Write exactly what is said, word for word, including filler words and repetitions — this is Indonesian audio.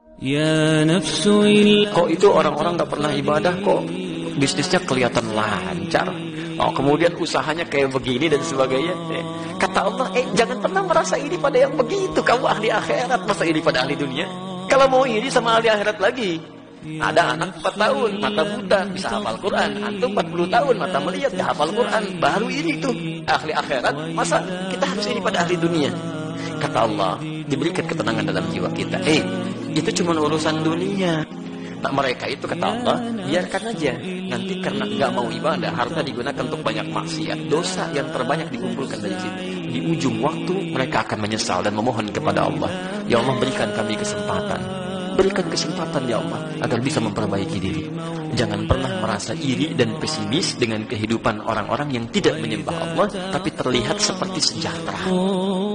Ya nafsul. Kok itu orang-orang gak pernah ibadah kok bisnisnya kelihatan lancar, oh kemudian usahanya kayak begini dan sebagainya. eh, Kata Allah, eh jangan pernah merasa iri pada yang begitu. Kamu ahli akhirat, masa iri pada ahli dunia? Kalau mau iri sama ahli akhirat lagi. Ada anak empat tahun mata buta bisa hafal Quran, antum empat puluh tahun mata melihat gak hafal Quran, baru iri itu ahli akhirat. Masa kita harus iri pada ahli dunia? Kata Allah, diberikan ketenangan dalam jiwa kita. Eh, itu cuma urusan dunia. Nah mereka itu kata Allah, biarkan aja. Nanti karena nggak mau ibadah, harta digunakan untuk banyak maksiat, dosa yang terbanyak dikumpulkan dari situ. Di ujung waktu mereka akan menyesal dan memohon kepada Allah, ya Allah berikan kami kesempatan, berikan kesempatan ya Allah agar bisa memperbaiki diri. Jangan pernah merasa iri dan pesimis dengan kehidupan orang-orang yang tidak menyembah Allah tapi terlihat seperti sejahtera.